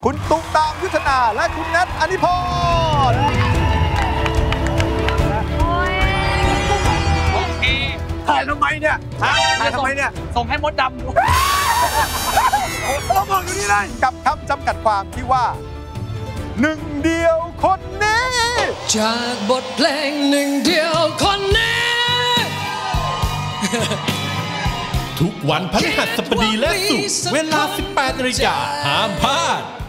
คุณตุ้มตามยุทธนาและคุณแนทอนิพรโอเคถ่ายทำไมเนี่ยถ่ายทำไมเนี่ยส่งให้มดดำดูเราบอกอยู่นี่เลยกับคำจำกัดความที่ว่าหนึ่งเดียวคนนี้จากบทเพลงหนึ่งเดียวคนนี้ทุกวันพฤหัสบดีและศุกร์เวลา 18 นาฬิกาห้ามพลาด